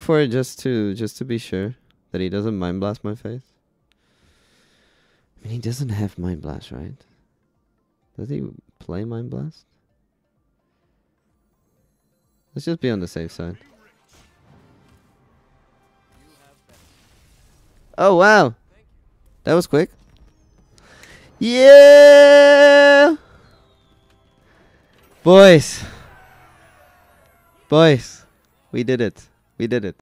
for it just to be sure that he doesn't mind blast my face. I mean, he doesn't have mind blast, right? Does he play mind blast? Let's just be on the safe side. Oh wow, that was quick. Yeah, boys, we did it. We did it.